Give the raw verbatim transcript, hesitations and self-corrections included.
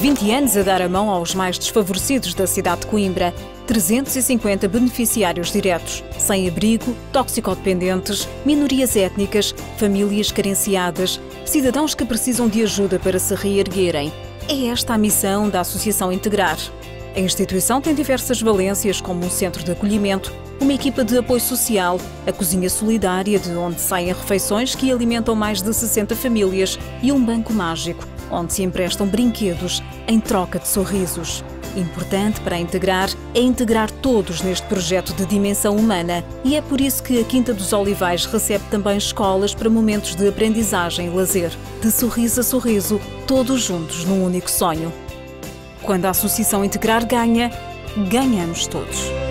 vinte anos a dar a mão aos mais desfavorecidos da cidade de Coimbra. trezentos e cinquenta beneficiários diretos, sem abrigo, toxicodependentes, minorias étnicas, famílias carenciadas, cidadãos que precisam de ajuda para se reerguerem. É esta a missão da Associação Integrar. A instituição tem diversas valências, como um centro de acolhimento, uma equipa de apoio social, a cozinha solidária, de onde saem refeições que alimentam mais de sessenta famílias, e um banco mágico, onde se emprestam brinquedos em troca de sorrisos. Importante para integrar é integrar todos neste projeto de dimensão humana, e é por isso que a Quinta dos Olivais recebe também escolas para momentos de aprendizagem e lazer. De sorriso a sorriso, todos juntos num único sonho. Quando a Associação Integrar ganha, ganhamos todos.